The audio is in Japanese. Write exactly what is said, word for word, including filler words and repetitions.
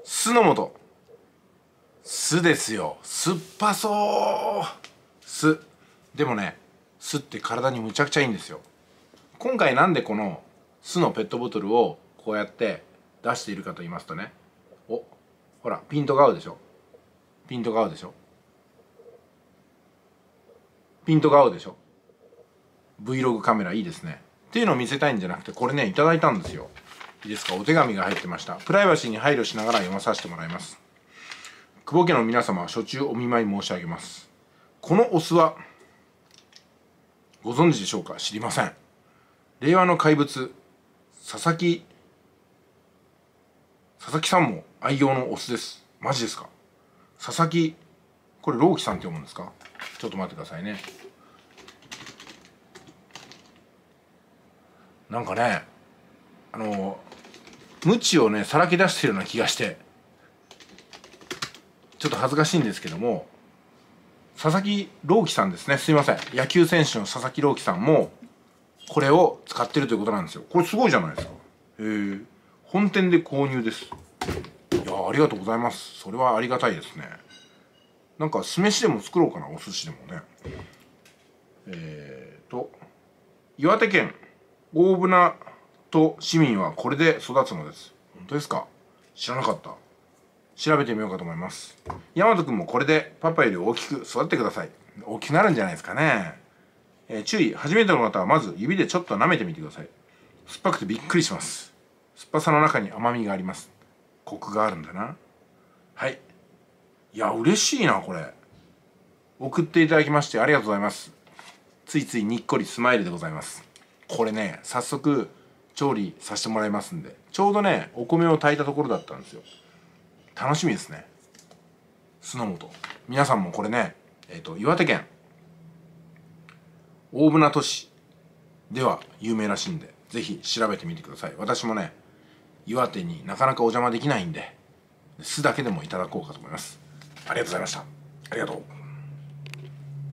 酢の素。酢ですよ。酸っぱそう。酢。でもね、酢って体にむちゃくちゃいいんですよ。今回なんでこの酢のペットボトルをこうやって出しているかと言いますとね、お、ほらピントが合うでしょ。ピントが合うでしょ。ピントが合うでしょ。 Vlog カメラいいですねっていうのを見せたいんじゃなくて、これねいただいたんですよ。いいですか。お手紙が入ってました。プライバシーに配慮しながら読まさせてもらいます。久保家の皆様、初中お見舞い申し上げます。このお酢はご存知でしょうか。知りません。令和の怪物佐々木佐々木さんも愛用のお酢です。マジですか。佐々木、これ朗希さんって読むんですか。ちょっと待ってくださいね。なんかね、あの無知をねさらけ出してるような気がしてちょっと恥ずかしいんですけども、佐々木朗希さんですね。すいません。野球選手の佐々木朗希さんもこれを使ってるということなんですよ。これすごいじゃないですか。へえ。本店で購入です。いや、ありがとうございます。それはありがたいですね。なんか酢飯でも作ろうかな、お寿司でもね。えーと岩手県大船渡市民はこれで育つのです。本当ですか。知らなかった。調べてみようかと思います。大和くんもこれでパパより大きく育ってください。大きくなるんじゃないですかね。えー、注意。初めての方はまず指でちょっと舐めてみてください。酸っぱくてびっくりします。酸っぱさの中に甘みがあります。コクがあるんだな。はい。いや、嬉しいな、これ。送っていただきましてありがとうございます。ついついにっこりスマイルでございます。これね、早速調理させてもらいますんで、ちょうどね、お米を炊いたところだったんですよ。楽しみですね。酢の素。皆さんもこれね、えっと、岩手県大船渡市では有名らしいんで、ぜひ調べてみてください。私もね、岩手になかなかお邪魔できないんで、酢だけでもいただこうかと思います。ありがとうございました。ありがとう。